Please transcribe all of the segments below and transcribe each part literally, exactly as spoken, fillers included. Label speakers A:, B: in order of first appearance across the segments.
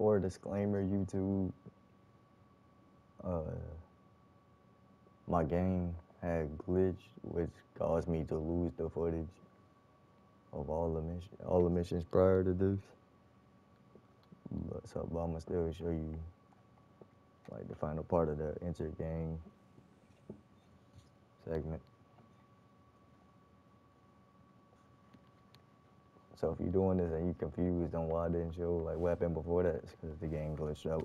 A: before disclaimer, YouTube. Uh, my game had glitched, which caused me to lose the footage of all the mission, all the missions prior to this. But so, but I'm gonna still show you like the final part of the Intergang segment. So if you're doing this and you're confused on why I didn't show like what happened before that, it's because the game glitched out.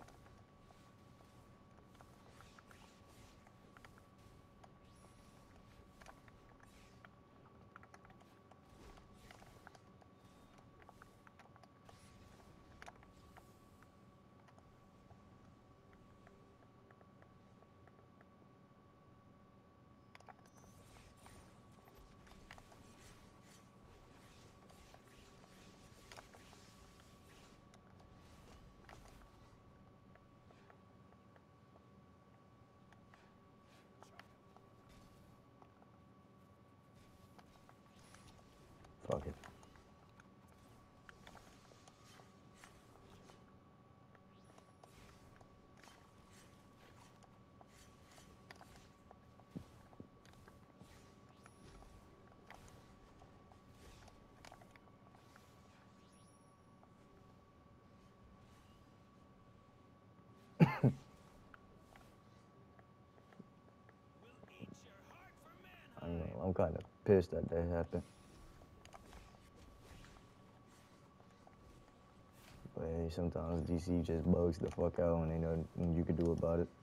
A: Fuck it. I know, I'm kind of pissed that that happened. But hey, sometimes D C just bugs the fuck out and ain't nothing you can do about it.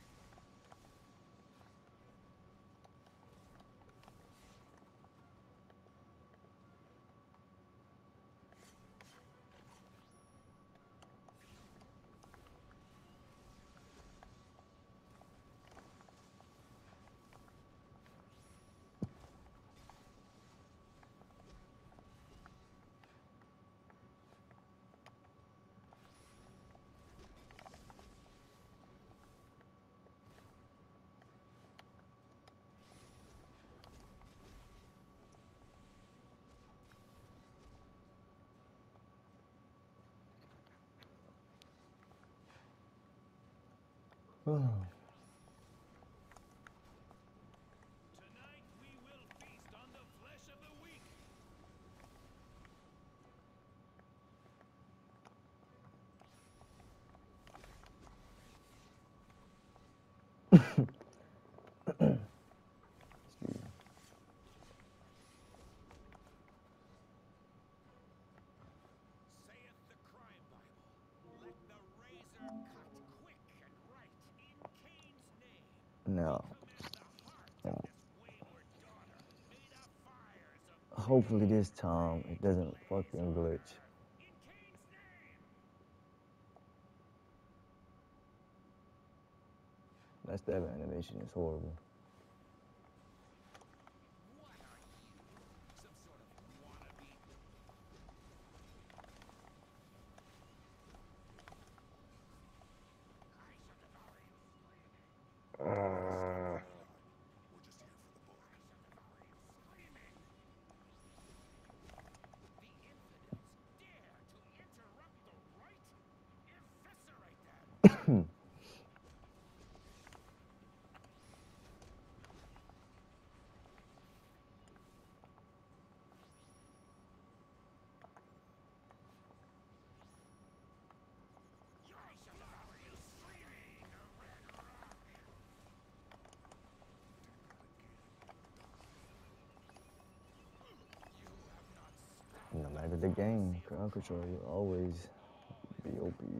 B: Tonight we will feast on the flesh of the weak. Saith the crime Bible, let the razor cut quick and right in Cain's name.
A: No.
B: Command the heart of this wayward daughter, made of fires of
A: Hopefully this time it doesn't fucking glitch.
B: in Cain's name.
A: That stab animation is horrible.
B: What are you? Some sort of wannabe? I shall devour you.
A: Uh,
B: We're just here for the boy. I shall devour you. Screaming. The infidels dare to interrupt the right? Eviscerate them. I shall devour you. Screaming. A red rock. You have not stopped.
A: no matter the game, crowd control will always be O P.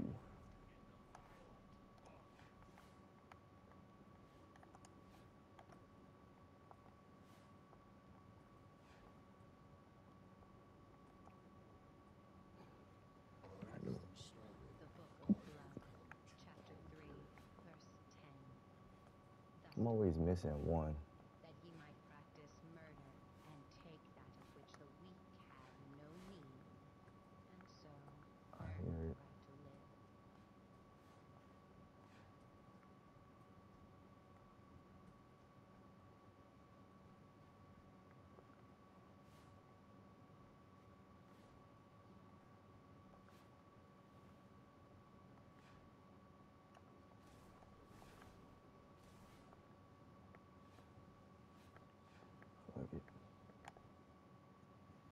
C: The Book of Blood, Chapter three, Verse ten.
A: I'm always missing one.